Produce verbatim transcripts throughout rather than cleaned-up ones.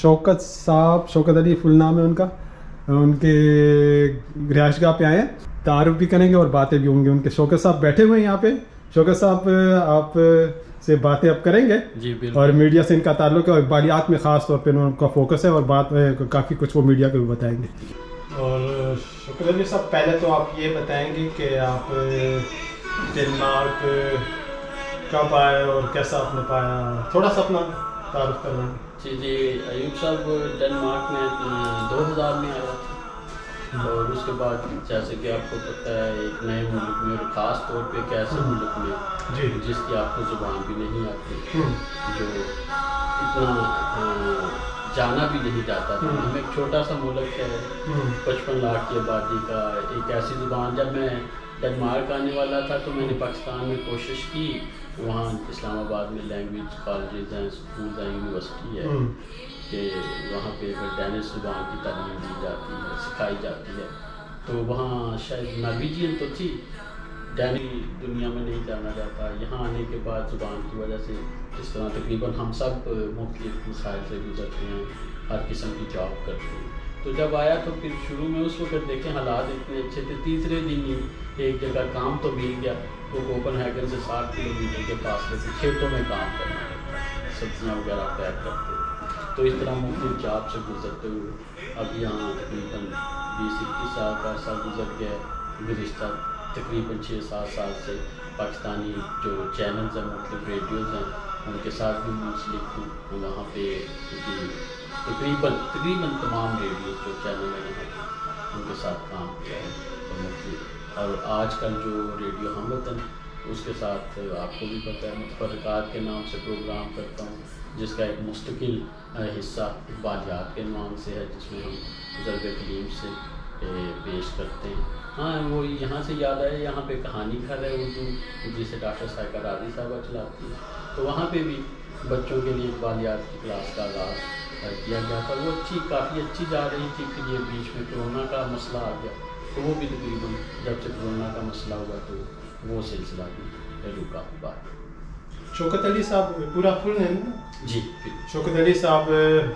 شوکت صاحب, شوکت علی فل نام ہے ان کا, ان کے رہائش گاہ پہ آئے ہیں, تعارف بھی کریں گے اور باتیں بھی ہوں گی ان کے. شوکت صاحب بیٹھے ہوئے ہیں یہاں پہ. شوکت صاحب آپ سے باتیں اب کریں گے جی بالکل, اور میڈیا سے ان کا تعلق ہے اور اقبالیات میں خاص طور پہ ان کا فوکس ہے اور بات کافی کچھ وہ میڈیا کو بھی بتائیں گے. اور شکر علی صاحب, پہلے تو آپ یہ بتائیں گے کہ آپ ڈنمارک کب آئے اور کیسا آپ نے پایا, تھوڑا سا اپنا تعارف کروائیں. جی جی ایوب صاحب, ڈنمارک میں دو ہزار میں آیا تھا, اور اس کے بعد جیسے کہ آپ کو پتہ ہے ایک نئے ملک میں, اور خاص طور پہ ایک ایسے ملک میں جی جس کی آپ کو زبان بھی نہیں آتی, جو اتنا جانا بھی نہیں جاتا تھا. ہم ایک چھوٹا سا ملک ہے, پچپن لاکھ کی آبادی کا, ایک ایسی زبان. جب میں ڈنمارک آنے والا تھا تو میں نے پاکستان میں کوشش کی, وہاں اسلام آباد میں لینگویج کالجز ہیں, اسکولز ہیں, یونیورسٹی ہے, کہ وہاں پہ ڈینش زبان کی تعلیم دی جاتی ہے, سکھائی جاتی ہے. تو وہاں شاید نارویجین تو تھی, ڈینی دنیا میں نہیں جانا جاتا. یہاں آنے کے بعد زبان کی وجہ سے اس طرح تقریباً ہم سب مختلف مسائل سے گزرتے ہیں, ہر قسم کی جاب کرتے ہیں. تو جب آیا تو پھر شروع میں اس وقت دیکھیں حالات اتنے اچھے تھے, تیسرے دن ہی ایک جگہ کام تو مل گیا, وہ کوپن ہیگن سے ساٹھ کلو میٹر کے فاصلے سے کھیتوں میں کام کرنا پڑتا, سبزیاں وغیرہ پیک کرتے. تو اس طرح مختلف جاب سے گزرتے ہوئے اب یہاں تقریباً بیس اکیس سال کا عرصہ گزر گیا. گزشتہ تقریباً چھ سات سال سے پاکستانی جو چینلز ہیں, مختلف ریڈیوز ہیں, ان کے ساتھ بھی منسلک ہوں. وہاں پہ تقریباً تقریباً تمام ریڈیوز جو چینل ہیں یہاں پہ, ان کے ساتھ کام کیا ہے اور مختلف. اور آج کل جو ریڈیو ہم وطن, اس کے ساتھ آپ کو بھی پتہ ہے متفرقات کے نام سے پروگرام کرتا ہوں, جس کا ایک مستقل حصہ اقبالیات کے نام سے ہے, جس میں ہم ضرب کلیم سے پیش کرتے ہیں. ہاں وہ یہاں سے یاد آیا, یہاں پہ کہانی گھر ہے اردو, جسے ڈاکٹر سائقہ راضی صاحبہ چلاتی ہے. تو وہاں پہ بھی بچوں کے لیے اقبالیات کی کلاس کا آغاز کیا گیا تھا. وہ اچھی کافی اچھی جا رہی تھی. پھر یہ بیچ میں کرونا کا مسئلہ آ گیا, تو وہ بھی تقریباً جب سے کرونا کا مسئلہ ہوا تو وہ سلسلہ بھی رکا ہوا ہے. شوکت علی صاحب پورا فل ہے نا؟ جی. شوکت علی صاحب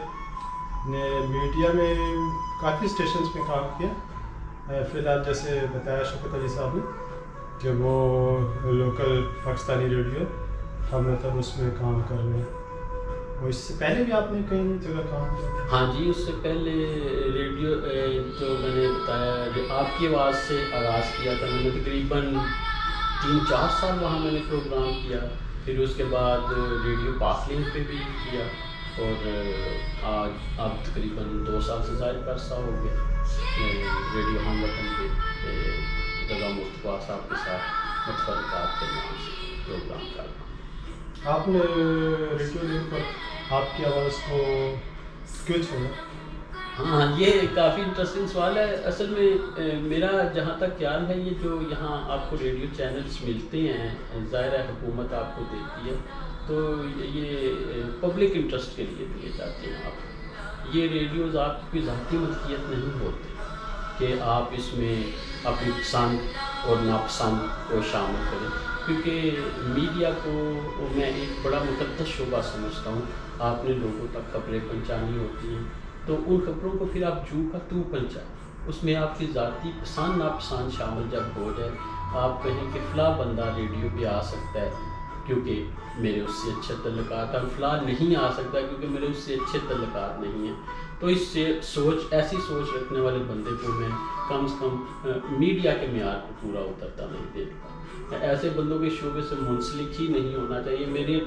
نے میڈیا میں کافی اسٹیشنز پہ کام کیا. فی الحال جیسے بتایا شوکت علی صاحب نے کہ وہ لوکل پاکستانی ریڈیو ہم وطن اس میں کام کر رہے ہیں. اور اس سے پہلے بھی آپ نے کئی جگہ کام کیا؟ ہاں جی, اس سے پہلے ریڈیو جو میں نے بتایا جو آپ کی آواز سے آغاز کیا تھا, میں نے تقریباً تین چار سال وہاں میں نے پروگرام کیا. پھر اس کے بعد ریڈیو پاک لنک پہ بھی کیا, اور آج اب تقریباً دو سال سے زائد کا عرصہ ہو گیا ریڈیو ہم وطن پہ رضا مصطفیٰ صاحب کے ساتھ متفرقات کے نام سے پروگرام کر رہا ہوں. آپ نے ریڈیو لنک پر آپ کی آواز کو کیوں چھوڑا؟ ہاں یہ کافی انٹرسٹنگ سوال ہے. اصل میں میرا جہاں تک خیال ہے, یہ جو یہاں آپ کو ریڈیو چینلز ملتے ہیں, ظاہر ہے حکومت آپ کو دیتی ہے, تو یہ پبلک انٹرسٹ کے لیے دیے جاتے ہیں. آپ یہ ریڈیوز آپ کی ذاتی ملکیت نہیں ہوتے کہ آپ اس میں اپنی پسند اور ناپسند کو شامل کریں, کیونکہ میڈیا کو میں ایک بڑا مقدس شعبہ سمجھتا ہوں. آپ نے لوگوں تک خبریں پہنچانی ہوتی ہیں, تو ان خبروں کو پھر آپ جو کا تو پہنچائیں. اس میں آپ کی ذاتی پسند ناپسند شامل جب ہو جائے, آپ کہیں کہ فلاں بندہ ریڈیو پہ آ سکتا ہے کیونکہ میرے اس سے اچھے تعلقات ہیں, فلاں نہیں آ سکتا کیونکہ میرے اس سے اچھے تعلقات نہیں ہیں. تو اس سے سوچ ایسی سوچ رکھنے والے بندے کو میں کم از کم میڈیا کے معیار کو پورا اترتا نہیں دیکھتا. ایسے بندوں کے شعبے سے منسلک ہی نہیں ہونا چاہیے. میرے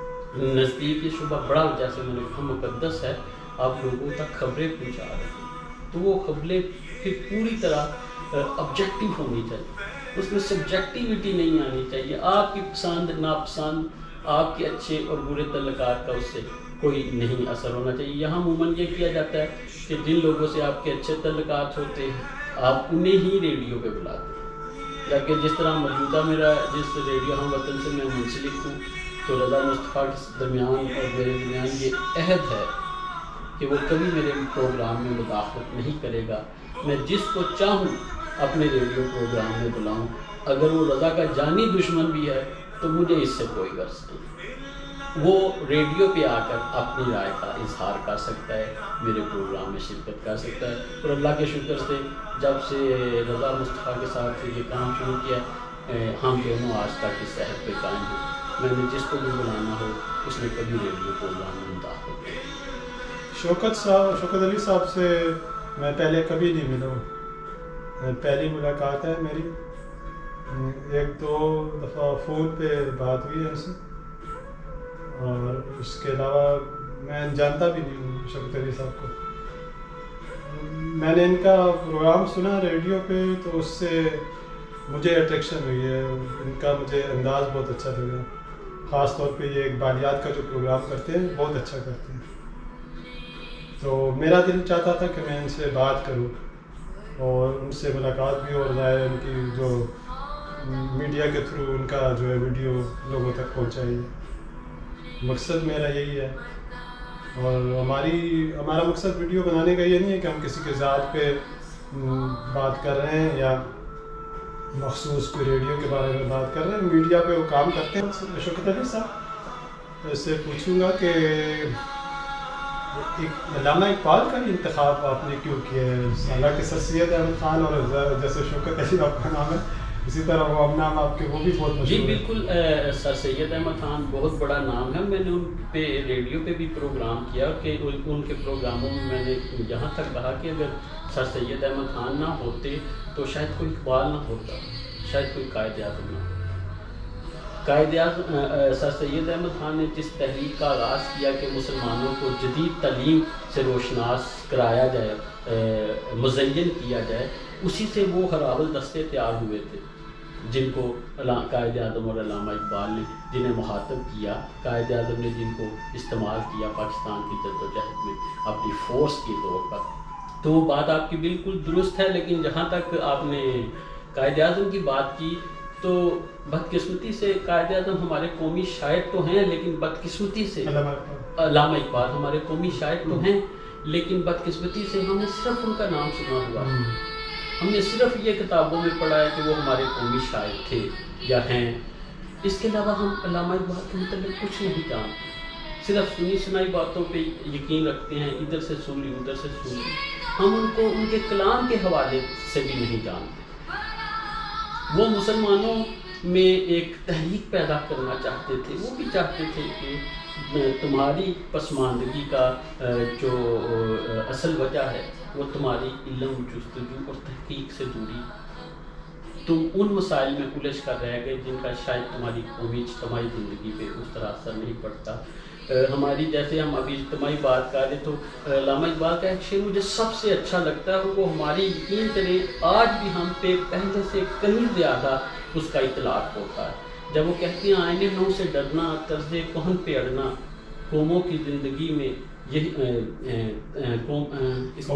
نزدیک یہ شعبہ بڑا, جیسے میں نے کہا, مقدس ہے. آپ لوگوں تک خبریں پہنچا رہے ہیں تو وہ خبریں پھر پوری طرح آبجیکٹیو ہونی چاہیے, اس میں سبجیکٹیوٹی نہیں آنی چاہیے. آپ کی پسند ناپسند, آپ کے اچھے اور برے تعلقات کا اس سے کوئی نہیں اثر ہونا چاہیے. یہاں عموماً یہ کیا جاتا ہے کہ جن لوگوں سے آپ کے اچھے تعلقات ہوتے ہیں آپ انہیں ہی ریڈیو پہ بلاتے ہیں, جبکہ جس طرح موجودہ میرا جس ریڈیو ہم وطن سے میں منسلک ہوں, تو رضا مصطفیٰ کے درمیان اور میرے درمیان یہ عہد ہے کہ وہ کبھی میرے پروگرام میں مداخلت نہیں کرے گا. میں جس کو چاہوں اپنے ریڈیو پروگرام میں بلاؤں, اگر وہ رضا کا جانی دشمن بھی ہے تو مجھے اس سے کوئی غرض نہیں. وہ ریڈیو پہ آ کر اپنی رائے کا اظہار کر سکتا ہے، میرے پروگرام میں شرکت کر سکتا ہے. اور اللہ کے شکر سے جب سے رضا مصطفیٰ کے ساتھ یہ کام شروع کیا ہم دونوں آج تک اس صحت پہ قائم ہیں. میں نے جس کو بھی بلانا ہو اس نے کبھی ریڈیو پروگرام میں داخل کیا. شوکت صاحب شوکت علی صاحب سے میں پہلے کبھی نہیں ملا ہوں، پہلی ملاقات ہے میری. ایک دو دفعہ فون پہ بات ہوئی ہے ان سے، اور اس کے علاوہ میں جانتا بھی نہیں ہوں شوکت علی صاحب کو. میں نے ان کا پروگرام سنا ریڈیو پہ تو اس سے مجھے اٹریکشن ہوئی ہے. ان کا مجھے انداز بہت اچھا لگا، خاص طور پہ یہ اقبالیات کا جو پروگرام کرتے ہیں بہت اچھا کرتے ہیں. تو میرا دل چاہتا تھا کہ میں ان سے بات کروں اور ان سے ملاقات بھی ہو جائے، ان کی جو میڈیا کے تھرو ان کا جو ہے ویڈیو لوگوں تک پہنچائی. مقصد میرا یہی ہے. اور ہماری ہمارا مقصد ویڈیو بنانے کا یہ نہیں ہے کہ ہم کسی کے ذات پہ بات کر رہے ہیں یا مخصوص کوئی ریڈیو کے بارے میں بات کر رہے ہیں. میڈیا پہ وہ کام کرتے ہیں. شوکت علی صاحب سے پوچھوں گا کہ علامہ اقبال کا انتخاب آپ نے کیوں کیا ہے؟ حالانکہ سر سید احمد خان اور جیسے شوکت علی آپ کا نام ہے اسی طرح وہ اب نام آپ کے وہ بھی بہت مشہور. جی بالکل، سر سید احمد خان بہت بڑا نام ہے. میں نے ان پہ ریڈیو پہ بھی پروگرام کیا کہ ان کے پروگراموں میں میں نے یہاں تک کہا کہ اگر سر سید احمد خان نہ ہوتے تو شاید کوئی اقبال نہ ہوتا، شاید کوئی قائد اعظم نہ ہوتا. قائد اعظم سر سید احمد خان نے جس تحریک کا آغاز کیا کہ مسلمانوں کو جدید تعلیم سے روشناس کرایا جائے، مزین کیا جائے، اسی سے وہ ہراول دستے تیار ہوئے تھے جن کو قائد اعظم اور علامہ اقبال نے جنہیں مخاطب کیا. قائد اعظم نے جن کو استعمال کیا پاکستان کی جدوجہد میں اپنی فورس کے طور پر. تو وہ بات آپ کی بالکل درست ہے. لیکن جہاں تک آپ نے قائد اعظم کی بات کی تو بدقسمتی سے قائد اعظم ہمارے قومی شاعر تو ہیں، لیکن بدقسمتی سے علامہ اقبال ہمارے قومی شاعر تو ہیں، لیکن بدقسمتی سے ہم نے صرف ان کا نام سنا ہوا ہے. ہم نے صرف یہ کتابوں میں پڑھا ہے کہ وہ ہمارے قومی شاعر تھے یا ہیں. اس کے علاوہ ہم علامہ اقبال کے متعلق کچھ نہیں جانتے، صرف سنی سنائی باتوں پہ یقین رکھتے ہیں، ادھر سے سن لی ادھر سے سن لی. ہم ان کو ان کے کلام کے حوالے سے بھی نہیں جانتے. وہ مسلمانوں میں ایک تحریک پیدا کرنا چاہتے تھے. وہ بھی چاہتے تھے کہ تمہاری پسماندگی کا جو اصل وجہ ہے وہ تمہاری علم، جستجو اور تحقیق سے دوری. تم ان مسائل میں الجھ کر رہ گئے جن کا شاید تمہاری قومی اجتماعی زندگی پہ اس طرح اثر نہیں پڑتا. ہماری جیسے ہم ابھی اجتماعی بات کر رہے تو علامہ اقبال کا ایک شعر مجھے سب سے اچھا لگتا ہے، وہ ہماری یقین کریں آج بھی ہم پہ پہلے سے کہیں زیادہ اس کا اطلاق ہوتا ہے. جب وہ کہتے ہیں آئینے نو سے ڈرنا، طرز کہن پہ اڑنا، قوموں کی زندگی میں یہی قوم اس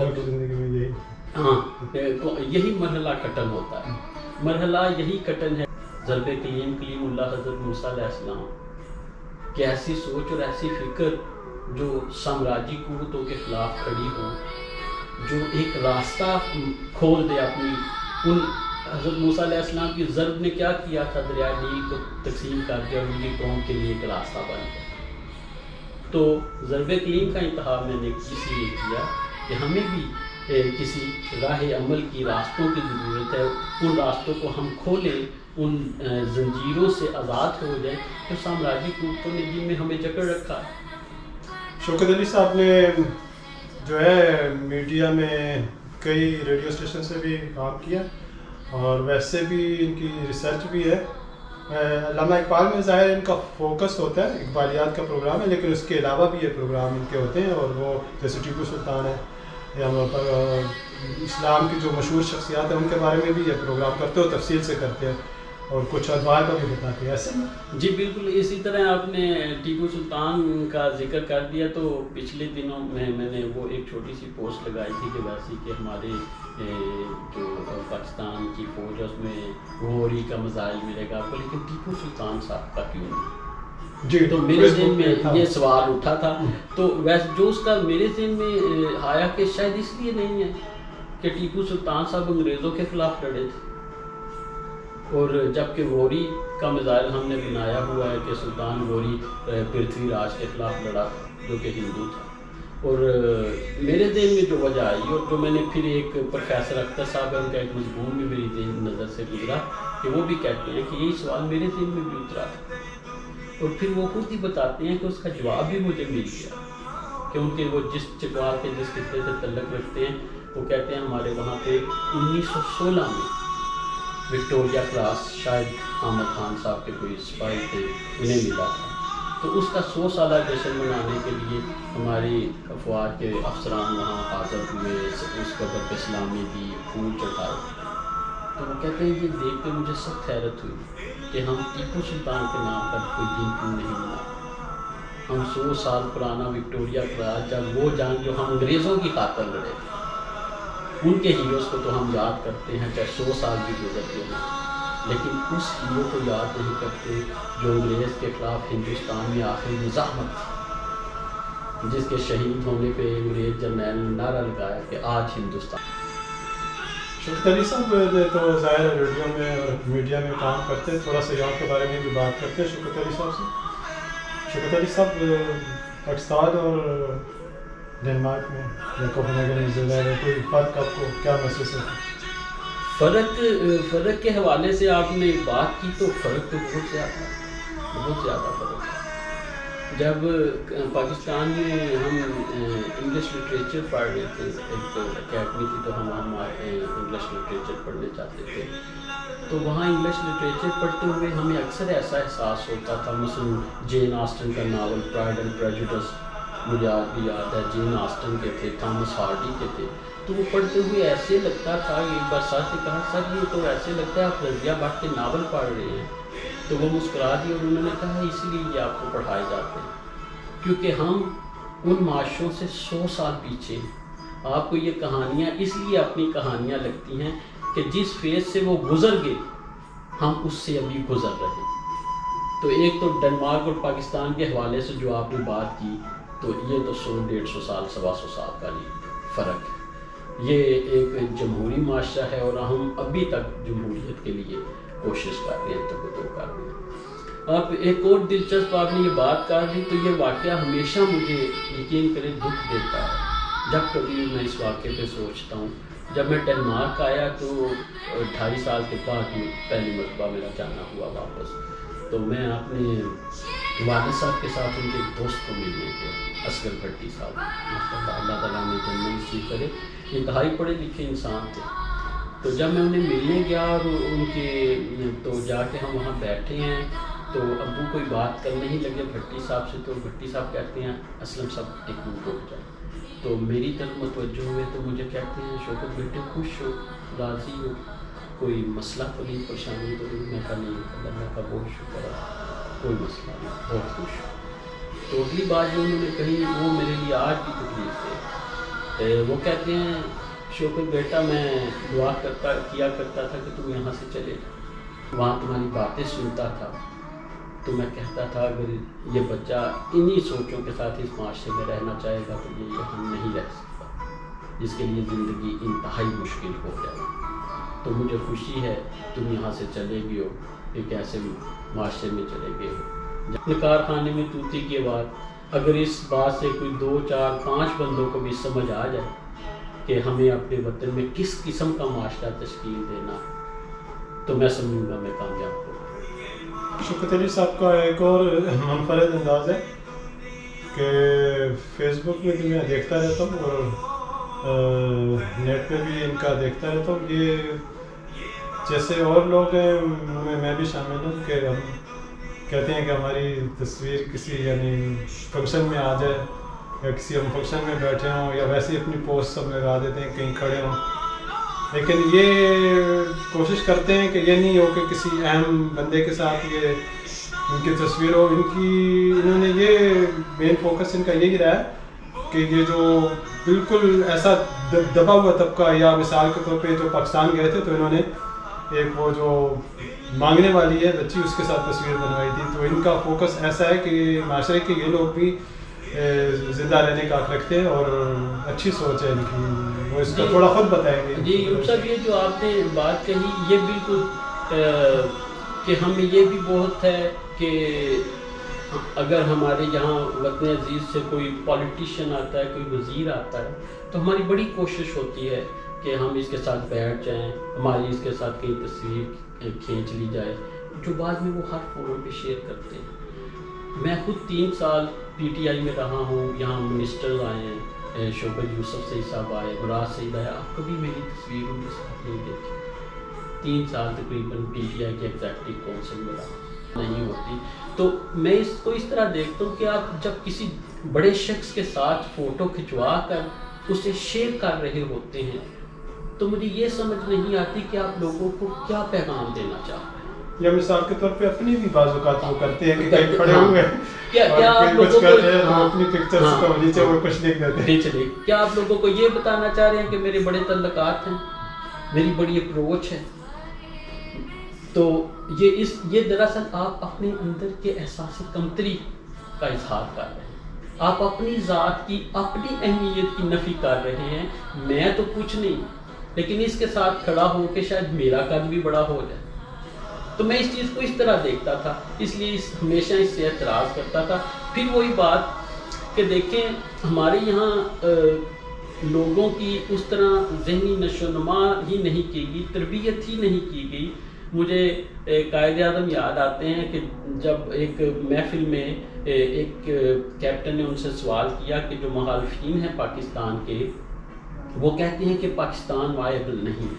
ہاں یہی مرحلہ کٹن ہوتا ہے. مرحلہ یہی کٹن ہے. ضرب کلیم کلیم اللہ حضرت موسیٰ علیہ السلام کہ ایسی سوچ اور ایسی فکر جو سامراجی قوتوں کے خلاف کھڑی ہو، جو ایک راستہ کھول دے اپنی. ان حضرت موسیٰ علیہ السلام کی ضرب نے کیا کیا تھا؟ دریائے نیل کو تقسیم کر دیا اور ان قوم کے لیے ایک راستہ بن گیا. تو ضرب کلیم کا انتخاب میں نے اس لیے کیا کہ ہمیں بھی کسی راہ عمل کی راستوں کی ضرورت ہے. ان راستوں کو ہم کھولیں، ان زنجیروں سے آزاد ہو جائیں تو سامراجی قوتوں نے جن میں ہمیں جکڑ رکھا ہے. شوکت علی صاحب نے جو ہے میڈیا میں کئی ریڈیو اسٹیشن سے بھی کام کیا اور ویسے بھی ان کی ریسرچ بھی ہے. علامہ اقبال میں ظاہر ان کا فوکس ہوتا ہے، اقبالیات کا پروگرام ہے، لیکن اس کے علاوہ بھی یہ پروگرام ان کے ہوتے ہیں. اور وہ جیسے ٹیپو سلطان ہے یا اسلام کی جو مشہور شخصیات ہیں ان کے بارے میں بھی یہ پروگرام کرتے ہو، تفصیل سے کرتے ہیں اور کچھ ادوار کا بھی بتاتے ہیں. ایسے جی بالکل. اسی طرح آپ نے ٹیپو سلطان کا ذکر کر دیا تو پچھلے دنوں میں میں نے وہ ایک چھوٹی سی پوسٹ لگائی تھی کہ ویسی کہ ہمارے جو پاکستان کی فوج ہے اس میں غوری کا مزائل ملے گا آپ کو، لیکن ٹیپو سلطان صاحب کا کیوں نہیں؟ جی تو میرے ذہن میں یہ سوال اٹھا تھا. تو ویسے جو اس کا میرے ذہن میں آیا کہ شاید اس لیے نہیں ہے کہ ٹیپو سلطان صاحب انگریزوں کے خلاف لڑے تھے. اور جبکہ غوری کا میزائل ہم نے بنایا ہوا ہے کہ سلطان غوری پرتھوی راج کے خلاف لڑا جو کہ ہندو تھا. اور میرے ذہن میں جو وجہ آئی اور جو میں نے پھر ایک پروفیسر اختر صاحب ہے ان کا ایک مضمون بھی میری ذہن نظر سے گزرا کہ وہ بھی کہتے ہیں کہ یہی سوال میرے ذہن میں بھی اترا تھا. اور پھر وہ خود ہی بتاتے ہیں کہ اس کا جواب بھی مجھے مل گیا کیونکہ وہ جس چکوال کے جس خطے سے تعلق رکھتے ہیں وہ کہتے ہیں ہمارے وہاں پہ انیس سو سولہ میں وکٹوریہ کراس شاید احمد خان صاحب کے کوئی سپاہی تھے انہیں ملا تھا. تو اس کا سو سالہ جشن منانے کے لیے ہماری افواج کے افسران وہاں حاضر ہوئے, اس قبر پہ سلامی دی, پھول چڑھائے. تو وہ کہتے ہیں یہ دیکھ کے مجھے سخت حیرت ہوئی کہ ہم ٹیپو سلطان کے نام پر کوئی دن کیوں نہیں منا. ہم سو سال پرانا وکٹوریہ کراس جب وہ جنگ جو ہم انگریزوں کی خاطر لڑے ان کے ہیروز کو تو ہم یاد کرتے ہیں چاہے سو سال بھی گزرتے ہیں, لیکن اس ہیرو کو یاد نہیں کرتے جو انگریز کے خلاف ہندوستان میں آخری مزاحمت تھی, جس کے شہید ہونے پہ انگریز جرنیل نے نعرہ لگایا کہ آج ہندوستان. شوکت علی صاحب تو ظاہر ریڈیو میں اور میڈیا میں کام کرتے ہیں, تھوڑا سا یہاں کے بارے میں بھی بات کرتے ہیں شوکت علی صاحب سے. شوکت علی صاحب پاکستان اور ڈنمارک میں یا کوپنہیگن میں زیادہ کوئی فرق آپ کو کیا محسوس ہوتا ہے؟ فرق فرق کے حوالے سے آپ نے بات کی تو فرق تو بہت زیادہ بہت زیادہ فرق ہے. جب پاکستان میں ہم انگلش لٹریچر پڑھ رہے تھے, ایک اکیڈمی تھی تو ہم ہمارے انگلش لٹریچر پڑھنے چاہتے تھے, تو وہاں انگلش لٹریچر پڑھتے ہوئے ہمیں اکثر ایسا احساس ہوتا تھا, مثلاً جین آسٹن کا ناول پرائڈ اینڈ پریجوڈس مجھے آج بھی یاد ہے, جین آسٹن کے تھے, تھامس ہارڈی کے تھے. تو وہ پڑھتے ہوئے ایسے لگتا تھا, ایک بار سر سے کہا سر یہ تو ایسے لگتا ہے آپ رضیہ بٹ کے ناول پڑھ رہے ہیں. تو وہ مسکرا دی اور انہوں نے کہا اسی لیے یہ آپ کو پڑھائے جاتے ہیں کیونکہ ہم ان معاشروں سے سو سال پیچھے ہیں. آپ کو یہ کہانیاں اس لیے اپنی کہانیاں لگتی ہیں کہ جس فیز سے وہ گزر گئے ہم اس سے ابھی گزر رہے ہیں. تو ایک تو ڈنمارک اور پاکستان کے حوالے سے جو آپ نے بات کی تو یہ تو سو ڈیڑھ سو سال سوا سو سال کا فرق ہے. یہ ایک جمہوری معاشرہ ہے اور ہم ابھی تک جمہوریت کے لیے کوشش کر رہے ہیں, تو تو کر رہے ہیں. آپ ایک اور دلچسپ آپ نے یہ بات کر دی تو یہ واقعہ ہمیشہ مجھے یقین کریں دکھ دیتا ہے جب کبھی میں اس واقعے پہ سوچتا ہوں. جب میں ڈنمارک آیا تو ڈھائی سال کے بعد پہلی مرتبہ میرا جانا ہوا واپس, تو میں اپنے والد صاحب کے ساتھ ان کے ایک دوست کو ملنے گیا, اصغر بھٹی صاحب, اللہ تعالیٰ نے جنت نصیب کرے, انتہائی پڑھے لکھے انسان تھے. تو جب میں انہیں ملنے گیا اور ان کے تو جا کے ہم وہاں بیٹھے ہیں تو ابو کوئی بات کرنے ہی لگے بھٹی صاحب سے, تو بھٹی صاحب کہتے ہیں اسلم صاحب ایک منٹ رک جائے. تو میری طرف متوجہ ہوئے تو مجھے کہتے ہیں شوکت بیٹے خوش ہو, راضی ہو, کوئی مسئلہ تو نہیں, پریشانی تو نہیں؟ میں کہا نہیں, اللہ کا بہت شکر ہے, کوئی مسئلہ نہیں, بہت خوش ہوں. تو اگلی بات جو انہوں نے کہی وہ میرے لیے آج بھی تکلیف ہے. وہ کہتے ہیں شوکت بیٹا میں دعا کرتا کیا کرتا تھا کہ تم یہاں سے چلے جا, وہاں تمہاری باتیں سنتا تھا تو میں کہتا تھا اگر یہ بچہ انہی سوچوں کے ساتھ اس معاشرے میں رہنا چاہے گا تو یہ یہاں نہیں رہ سکتا, جس کے لیے زندگی انتہائی مشکل ہو جائے. تو مجھے خوشی ہے تم یہاں سے چلے گئے ہو, ایک ایسے معاشرے میں چلے گئے ہو. جب کارخانے میں توتی کی بات, اگر اس بات سے کوئی دو چار پانچ بندوں کو بھی سمجھ آ جائے کہ ہمیں اپنے وطن میں کس قسم کا معاشرہ تشکیل دینا تو میں سمجھوں گا میں کامیاب ہوں. شوکت علی صاحب کا ایک اور منفرد انداز ہے کہ فیس بک میں بھی میں دیکھتا رہتا ہوں اور نیٹ پہ بھی ان کا دیکھتا رہتا ہوں. یہ جیسے اور لوگ ہیں میں بھی شامل ہوں کہ ہم کہتے ہیں کہ ہماری تصویر کسی یعنی فنکشن میں آ جائے یا کسی ہم فنکشن میں بیٹھے ہوں یا ویسے اپنی پوسٹ سب لگا دیتے ہیں کہیں کھڑے ہوں, لیکن یہ کوشش کرتے ہیں کہ یہ نہیں ہو کہ کسی اہم بندے کے ساتھ یہ ان کی تصویر ہو. ان کی انہوں نے یہ مین فوکس ان کا یہی رہا ہے کہ یہ جو بالکل ایسا دبا ہوا طبقہ, یا مثال کے طور پہ جو پاکستان گئے تھے تو انہوں نے ایک وہ جو مانگنے والی ہے بچی اس کے ساتھ تصویر بنوائی تھی. تو ان کا فوکس ایسا ہے کہ معاشرے کے یہ لوگ بھی زندہ رہنے کا حق رکھتے ہیں اور اچھی سوچ ہے ان کی, وہ اس کا تھوڑا خود بتائیں گے. جی صاحب, یہ جو آپ نے بات کہی یہ بالکل کہ ہمیں یہ بھی بہت ہے کہ اگر ہمارے یہاں وطن عزیز سے کوئی پولیٹیشین آتا ہے، کوئی وزیر آتا ہے، تو ہماری بڑی کوشش ہوتی ہے کہ ہم اس کے ساتھ بیٹھ جائیں، ہماری اس کے ساتھ کئی تصویر کھینچ لی جائے، جو بعد میں وہ ہر فورم پہ شیئر کرتے ہیں۔ میں خود تین سال پی ٹی آئی میں رہا ہوں، یہاں منسٹرز آئے ہیں، شوکت یوسف سعید صاحب آئے، مراد سعید آئے، آپ کبھی میری تصویر ان کے ساتھ نہیں دیکھی۔ تین سال تقریباً پی ٹی آئی کے ایگزیکٹو کونسل میں رہا نہیں ہوتی، تو میں اس کو اس طرح دیکھتا ہوں کہ آپ جب کسی بڑے شخص کے ساتھ فوٹو کھنچوا کر اسے شیئر کر رہے ہوتے ہیں تو مجھے یہ سمجھ نہیں آتی کہ آپ لوگوں کو کیا پیغام دینا چاہتے ہیں۔ یا مثال کے طور پہ اپنی بھی بعض اوقات وہ کرتے ہیں کہ کہیں کھڑے ہوئے کیا کیا آپ لوگوں کو اپنی پکچر کو نیچے وہ کچھ لکھ دیتے ہیں، کیا آپ لوگوں کو یہ بتانا چاہ رہے ہیں کہ میرے بڑے تعلقات ہیں، میری بڑی اپروچ ہے؟ تو یہ اس یہ دراصل آپ اپنے اندر کے احساس کمتری کا اظہار کر رہے ہیں، آپ اپنی ذات کی اپنی اہمیت کی نفی کر رہے ہیں۔ میں تو کچھ نہیں، لیکن اس کے ساتھ کھڑا ہو کے شاید میرا قد بھی بڑا ہو جائے۔ تو میں اس چیز کو اس طرح دیکھتا تھا، اس لیے اس ہمیشہ اس سے اعتراض کرتا تھا۔ پھر وہی بات کہ دیکھیں ہمارے یہاں لوگوں کی اس طرح ذہنی نشو و نما ہی نہیں کی گئی، تربیت ہی نہیں کی گئی۔ مجھے قائد اعظم یاد آتے ہیں کہ جب ایک محفل میں ایک کیپٹن نے ان سے سوال کیا کہ جو مخالفین ہیں پاکستان کے، وہ کہتے ہیں کہ پاکستان وائبل نہیں،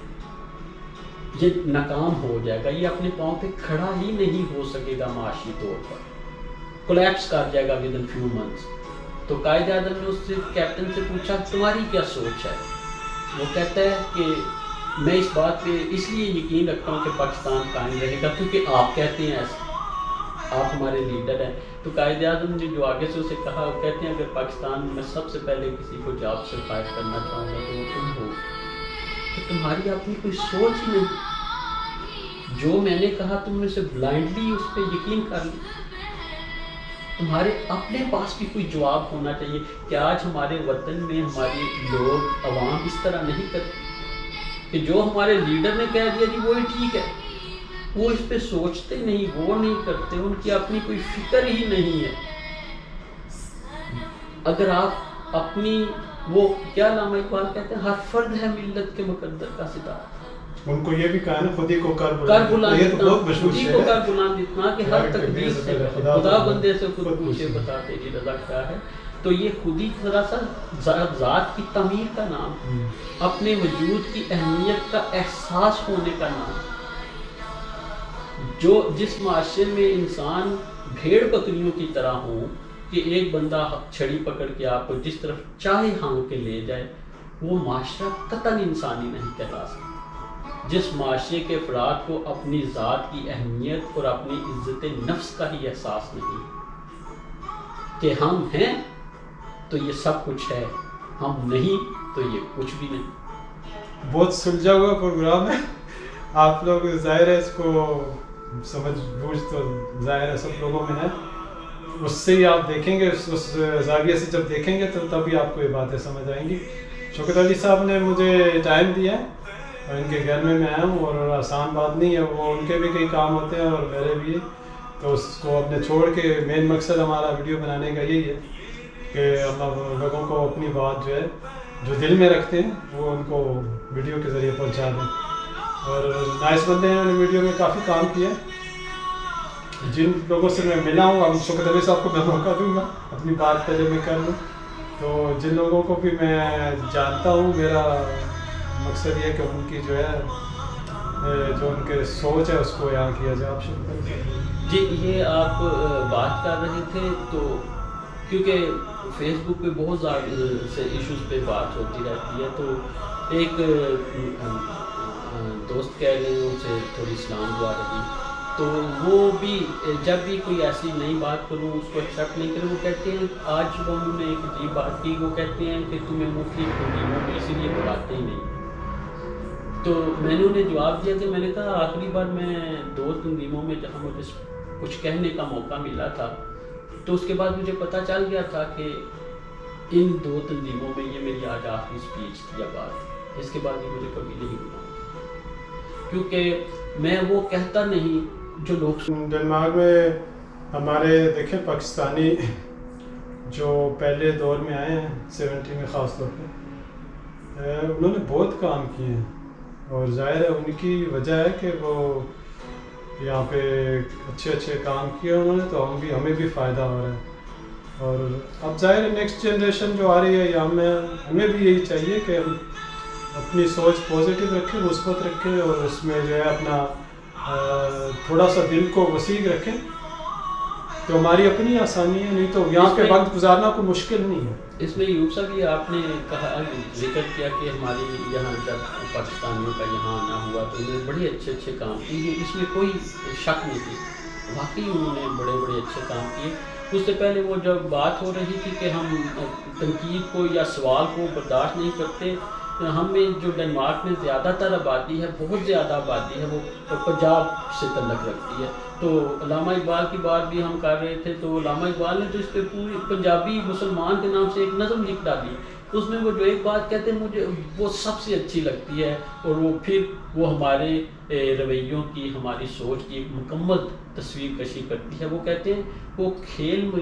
یہ ناکام ہو جائے گا، یہ اپنے پاؤں پہ کھڑا ہی نہیں ہو سکے گا، معاشی طور پر کولیپس کر جائے گا ود ان فیو منتھس۔ تو قائد اعظم نے اس سے کیپٹن سے پوچھا تمہاری کیا سوچ ہے؟ وہ کہتا ہے کہ میں اس بات پہ اس لیے یقین رکھتا ہوں کہ پاکستان قائم رہے گا کیونکہ آپ کہتے ہیں ایسا، آپ ہمارے لیڈر ہیں۔ تو قائد اعظم نے جو آگے سے اسے کہا، وہ کہتے ہیں اگر پاکستان میں سب سے پہلے کسی کو جاب سے فائر کرنا چاہوں گا تو وہ تم ہو، کہ تمہاری اپنی کوئی سوچ ہی نہیں، جو میں نے کہا تم میں سے بلائنڈلی اس پہ یقین کر لی۔ تمہارے اپنے پاس بھی کوئی جواب ہونا چاہیے کہ آج ہمارے وطن میں ہمارے لوگ عوام اس طرح نہیں کرتے کہ جو ہمارے لیڈر نے کہہ دیا جی وہی ٹھیک ہے، وہ اس پہ سوچتے نہیں، غور نہیں کرتے، ان کی اپنی کوئی فکر ہی نہیں ہے۔ اگر آپ اپنی وہ کیا علامہ اقبال کہتے ہیں، ہر فرد ہے ملت کے مقدر کا ستارہ، ان کو یہ بھی کہا نا خود ہی کو کر بلند یہ تو بہت مشہور خود ہی ہے، کو کر بلند اتنا کہ ہر تقدیر سے خدا بندے سے خود پوچھے بتا تیری رضا کیا ہے۔ تو یہ خود ہی دراصل ذات کی تعمیر کا نام، اپنے وجود کی اہمیت کا احساس ہونے کا نام۔ جو جس معاشرے میں انسان بھیڑ بکریوں کی طرح ہوں کہ ایک بندہ چھڑی پکڑ کے آپ کو جس طرف چاہے ہانک کے لے جائے، وہ معاشرہ قطعاً انسانی نہیں کہلا سکتا۔ جس معاشرے کے افراد کو اپنی ذات کی اہمیت اور اپنی عزت نفس کا ہی احساس نہیں کہ ہم ہیں تو یہ سب کچھ ہے، ہم نہیں تو یہ کچھ بھی نہیں۔ بہت سلجھا ہوا پروگرام ہے، آپ لوگ ظاہر ہے اس کو سمجھ بوجھ تو ظاہر ہے سب لوگوں میں ہے، اس سے ہی آپ دیکھیں گے، اس زاویے سے جب دیکھیں گے تو تبھی آپ کو یہ باتیں سمجھ آئیں گی۔ شوکت علی صاحب نے مجھے ٹائم دیا ہے اور ان کے گھر میں میں آیا ہوں، اور آسان بات نہیں ہے، وہ ان کے بھی کئی کام ہوتے ہیں اور میرے بھی، تو اس کو اپنے چھوڑ کے مین مقصد ہمارا ویڈیو بنانے کا یہی ہے کہ ہم لوگوں کو اپنی بات جو ہے جو دل میں رکھتے ہیں وہ ان کو ویڈیو کے ذریعے پہنچا دیں۔ اور نائس بندے ہیں، انہوں نے ویڈیو میں کافی کام کیا ہے۔ جن لوگوں سے میں ملا ہوں، اب شوکت علی صاحب کو میں موقع دوں گا اپنی بات پہلے میں کر لوں، تو جن لوگوں کو بھی میں جانتا ہوں، میرا مقصد یہ ہے کہ ان کی جو ہے جو ان کے سوچ ہے اس کو یہاں کیا جائے۔ آپ شوکت علی صاحب جی، یہ آپ بات کر رہے تھے تو کیونکہ فیس بک پہ بہت زیادہ سے ایشوز پہ بات ہوتی رہتی ہے، تو ایک دوست کہہ رہے ہیں ان سے تھوڑی اسلام دعا رہی، تو وہ بھی جب بھی کوئی ایسی نئی بات کروں اس کو ایکسیپٹ نہیں کریں۔ وہ کہتے ہیں آج صبح انہوں نے ایک عجیب بات کی، وہ کہتے ہیں کہ تمہیں مختلف تنظیموں میں اسی لیے بلاتے ہی نہیں۔ تو میں نے انہیں جواب دیا کہ میں نے کہا آخری بار میں دو تنظیموں میں جہاں مجھے کچھ کہنے کا موقع ملا تھا، تو اس کے بعد مجھے پتہ چل گیا تھا کہ ان دو تنظیموں میں یہ میری آج آخری اسپیچ تھی یا بات، اس کے بعد یہ مجھے کبھی نہیں ملا۔ کیونکہ میں وہ کہتا نہیں جو لوگ. ڈنمارک میں ہمارے دیکھیں پاکستانی جو پہلے دور میں آئے ہیں سیونٹی میں خاص طور پہ انہوں نے بہت کام کیے ہیں اور ظاہر ہے ان کی وجہ ہے کہ وہ یہاں پہ اچھے اچھے کام کیے انہوں نے تو ہم بھی ہمیں بھی فائدہ ہو رہا ہے. اور اب ظاہر ہے نیکسٹ جنریشن جو آ رہی ہے یا ہمیں ہمیں بھی یہی چاہیے کہ ہم اپنی سوچ پازیٹیو رکھیں, مثبت رکھیں اور اس میں جو ہے اپنا تھوڑا سا دل کو وسیع رکھیں تو ہماری اپنی آسانی ہے, نہیں تو یہاں پہ وقت گزارنا کوئی مشکل نہیں ہے. اس میں یوب صاحب یہ آپ نے کہا ذکر کیا کہ ہماری یہاں جب پاکستانیوں کا یہاں آنا ہوا تو انہوں نے بڑے اچھے اچھے کام کیے, اس میں کوئی شک نہیں تھی, واقعی انہوں نے بڑے بڑے اچھے کام کیے. اس سے پہلے وہ جب بات ہو رہی تھی کہ ہم تنقید کو یا سوال کو برداشت نہیں کرتے, ہم میں جو ڈنمارک میں زیادہ تر آبادی ہے, بہت زیادہ آبادی ہے, وہ پنجاب سے تعلق رکھتی ہے. تو علامہ اقبال کی بات بھی ہم کر رہے تھے تو علامہ اقبال نے تو اس پہ پوری پنجابی مسلمان کے نام سے ایک نظم لکھ ڈالی. اس میں وہ جو ایک بات کہتے ہیں مجھے وہ سب سے اچھی لگتی ہے اور وہ پھر وہ ہمارے رویوں کی, ہماری سوچ کی ایک مکمل تصویر کشی کرتی ہے. وہ کہتے ہیں وہ کھیل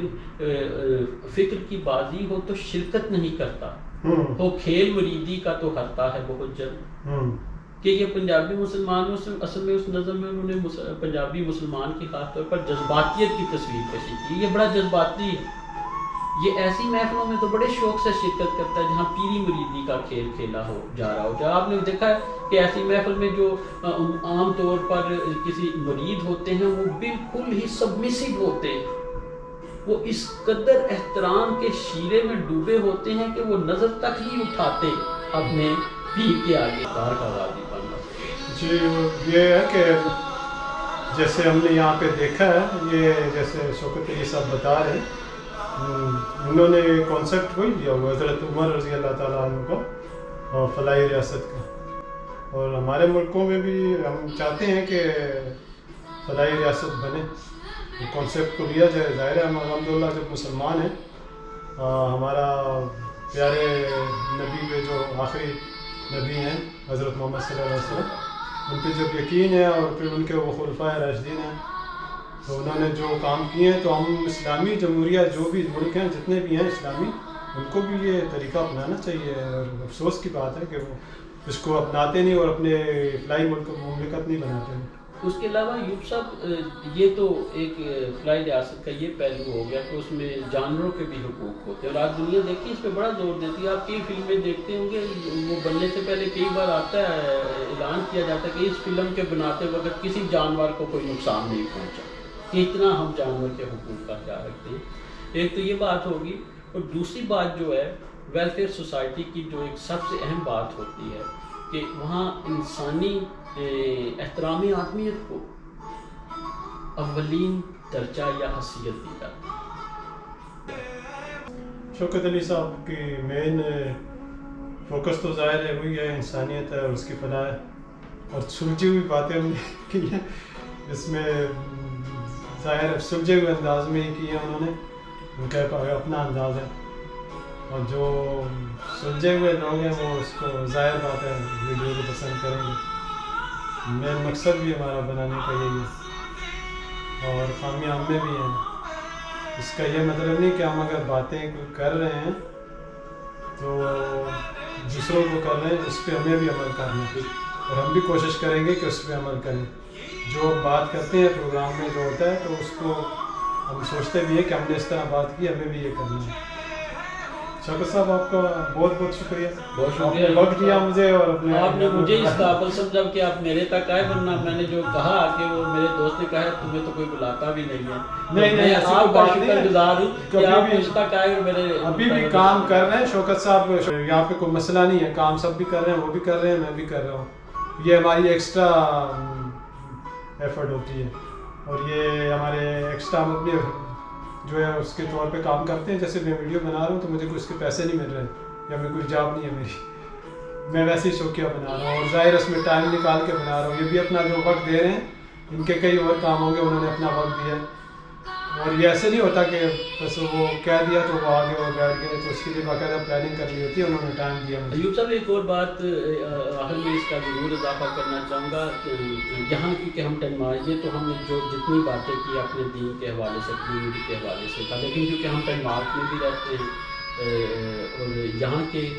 فکر کی بازی ہو تو شرکت نہیں کرتا, وہ کھیل مریدی کا تو ہرتا ہے بہت جلد. کہ یہ پنجابی مسلمان اصل میں اس نظم میں انہوں نے پنجابی مسلمان کی خاص طور پر جذباتیت کی تصویر کشی کی. یہ بڑا جذباتی ہے, یہ ایسی محفلوں میں تو بڑے شوق سے شرکت کرتا ہے جہاں پیری مریدی کا کھیل کھیلا ہو جا رہا ہو. جب آپ نے دیکھا ہے کہ ایسی محفل میں جو عام طور پر کسی مرید ہوتے ہیں وہ بالکل ہی سبمسیو ہوتے ہیں, وہ اس قدر احترام کے شیرے میں ڈوبے ہوتے ہیں کہ وہ نظر تک ہی اٹھاتے اپنے پیر کے آگے. کار کا غازی بننا جی یہ ہے کہ جیسے ہم نے یہاں پہ دیکھا ہے, یہ جیسے شوکت علی صاحب بتا رہے ہیں, انہوں نے کانسیپٹ وہی دیا ہوا حضرت عمر رضی اللہ تعالیٰ عنہ کا اور فلاحی ریاست کا. اور ہمارے ملکوں میں بھی ہم چاہتے ہیں کہ فلاحی ریاست بنے, کانسیپٹ کو لیا جائے. ظاہر ہے ہم الحمدللہ جب مسلمان ہیں, ہمارا پیارے نبی پہ جو آخری نبی ہیں حضرت محمد صلی اللہ علیہ وسلم, ان پہ جب یقین ہے اور پھر ان کے وہ خلفائے راشدین ہیں تو انہوں نے جو کام کیے ہیں, تو ہم اسلامی جمہوریہ جو بھی ملک ہیں جتنے بھی ہیں اسلامی, ان کو بھی یہ طریقہ اپنانا چاہیے. اور افسوس کی بات ہے کہ وہ اس کو اپناتے نہیں اور اپنے فلاحی ملک مملکت نہیں بناتے ہیں. اس کے علاوہ یوب صاحب یہ تو ایک فلاحی ریاست کا یہ پہلو ہو گیا کہ اس میں جانوروں کے بھی حقوق ہوتے ہیں, اور آج دنیا دیکھیے اس پہ بڑا زور دیتی ہے. آپ کئی فلمیں دیکھتے ہوں گے, وہ بننے سے پہلے کئی بار آتا ہے, اعلان کیا جاتا ہے کہ اس فلم کے بناتے وقت کسی جانور کو کوئی نقصان نہیں پہنچا, کہ اتنا ہم جانور کے حقوق کا خیال رکھتے ہیں. ایک تو یہ بات ہوگی, اور دوسری بات جو ہے ویلفیئر سوسائٹی کی جو ایک سب سے اہم بات ہوتی ہے کہ وہاں انسانی احترام آدمیت کو اولین درجہ یا حیثیت دی جاتی ہے. شوکت علی صاحب کی مین فوکس تو ظاہر ہے وہی ہے, انسانیت ہے اور اس کی فلاح ہے, اور سلجھی ہوئی باتیں ہم نے کی ہیں اس میں, ظاہر ہے سلجھے ہوئے انداز میں ہی کی ہیں انہوں نے, ان کا اپنا انداز ہے, اور جو سلجھے ہوئے لوگ ہیں وہ اس کو ظاہر بات ہے ویڈیو کو پسند کریں گے. مین مقصد بھی ہمارا بنانے کا یہی ہے, اور خامیاں ہم میں بھی ہیں. اس کا یہ مطلب نہیں کہ ہم اگر باتیں کر رہے ہیں تو دوسروں کو کر رہے ہیں, اس پہ ہمیں بھی عمل کرنا ہے, اور ہم بھی کوشش کریں گے کہ اس پہ عمل کریں. جو بات کرتے ہیں پروگرام میں جو ہوتا ہے تو اس کو ہم سوچتے بھی ہیں کہ ہم نے اس طرح بات کی, ہمیں بھی یہ کرنا ہے. شوکت صاحب آپ کا بہت بہت شکریہ, بہت شکریہ, وقت دیا مجھے, اور اپنے آپ نے مجھے اس قابل سمجھا کہ آپ میرے تک آئے, ورنہ میں نے جو کہا کہ وہ میرے دوست نے کہا ہے تمہیں تو کوئی بلاتا بھی نہیں ہے. نہیں نہیں, آپ کا شکر گزار ہوں کہ آپ مجھ تک آئے اور میرے ابھی بھی کام کر رہے ہیں. شوکت صاحب یہاں پہ کوئی مسئلہ نہیں ہے, کام سب بھی کر رہے ہیں, وہ بھی کر رہے ہیں, میں بھی کر رہا ہوں. یہ ہماری ایکسٹرا ایفرٹ ہوتی ہے, اور یہ ہمارے ایکسٹرا ہم اپنے جو ہے اس کے طور پہ کام کرتے ہیں. جیسے میں ویڈیو بنا رہا ہوں تو مجھے کوئی اس کے پیسے نہیں مل رہے یا میں کوئی جاب نہیں ہے میری, میں ویسے ہی شوقیہ بنا رہا ہوں, اور ظاہر اس میں ٹائم نکال کے بنا رہا ہوں. یہ بھی اپنا جو وقت دے رہے ہیں, ان کے کئی اور کام ہوں گے, انہوں نے اپنا وقت دیا ہے. اور یہ ایسے نہیں ہوتا کہ بس وہ کہہ دیا تو وہ آگے وہ بیٹھ گئے، تو اس کے لیے باقاعدہ پلاننگ کرنی ہوتی ہے، انہوں نے ٹائم دیا مجھے۔ ایوب صاحب ایک اور بات آخر میں اس کا ضرور اضافہ کرنا چاہوں گا، یہاں کیونکہ ہم ڈنمارک، یہ تو ہم نے جو جتنی باتیں کی اپنے دین کے حوالے سے، کمیونٹی کے حوالے سے تھا، لیکن کیونکہ ہم ڈنمارک میں بھی رہتے ہیں اور یہاں کے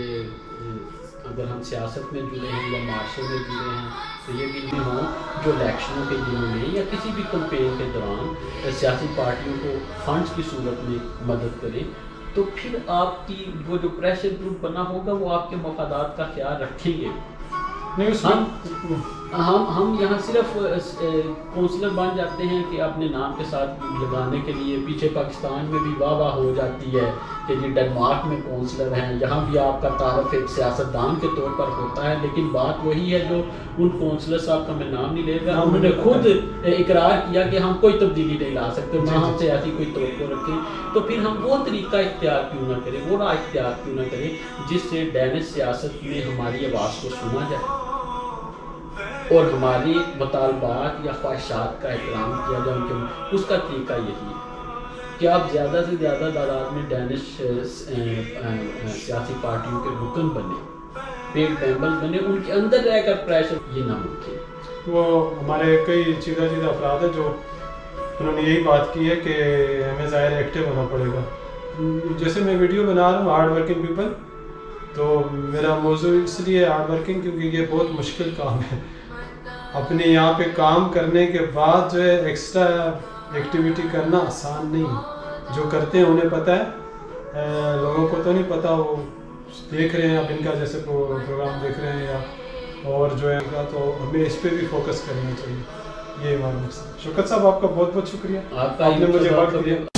اگر ہم سیاست میں جڑے ہیں یا معاشرے میں جڑے ہیں تو یہ بھی نہیں ہوں جو الیکشنوں کے دنوں میں یا کسی بھی کمپین کے دوران سیاسی پارٹیوں کو فنڈز کی صورت میں مدد کریں، تو پھر آپ کی وہ جو پریشر گروپ بنا ہوگا وہ آپ کے مفادات کا خیال رکھیں گے۔ ہم ہم ہم یہاں صرف کونسلر بن جاتے ہیں کہ اپنے نام کے ساتھ لگانے کے لیے، پیچھے پاکستان میں بھی واہ واہ ہو جاتی ہے کہ جی ڈنمارک میں کونسلر ہیں، یہاں بھی آپ کا تعارف ایک سیاستدان کے طور پر ہوتا ہے، لیکن بات وہی ہے جو ان کونسلر صاحب کا میں نام نہیں لے گا، انہوں نے خود اقرار کیا کہ ہم کوئی تبدیلی نہیں لا سکتے، نہ ہم سے ایسی کوئی توقع رکھیں، تو پھر ہم وہ طریقہ اختیار کیوں نہ کریں، وہ راہ اختیار کیوں نہ کریں جس سے ڈینش سیاست میں ہماری آواز کو سنا جائے اور ہماری مطالبات یا خواہشات کا احترام کیا جائے، کہ اس کا طریقہ یہی ہے کہ آپ زیادہ سے زیادہ تعداد میں ڈینش سیاسی پارٹیوں کے رکن بنے، پیڈ ممبرز بنے، ان کے اندر رہ کر پریشر، یہ ناممکن۔ وہ ہمارے کئی چیدہ چیدہ افراد ہیں جو انہوں نے یہی بات کی ہے کہ ہمیں ظاہر ایکٹیو ہونا پڑے گا۔ جیسے میں ویڈیو بنا رہا ہوں ہارڈ ورکنگ پیپل، تو میرا موضوع اس لیے ہارڈ ورکنگ کیونکہ یہ بہت مشکل کام ہے، اپنے یہاں پہ کام کرنے کے بعد جو ہے ایکسٹرا ایکٹیویٹی کرنا آسان نہیں ہے، جو کرتے ہیں انہیں پتہ ہے، لوگوں کو تو نہیں پتہ، وہ دیکھ رہے ہیں اب ان کا جیسے پروگرام دیکھ رہے ہیں یا اور جو ہے تو ہمیں اس پہ بھی فوکس کرنا چاہیے، یہ ہمارا مقصد۔ شوکت صاحب آپ کا بہت بہت شکریہ، آپ نے مجھے وقت دیا۔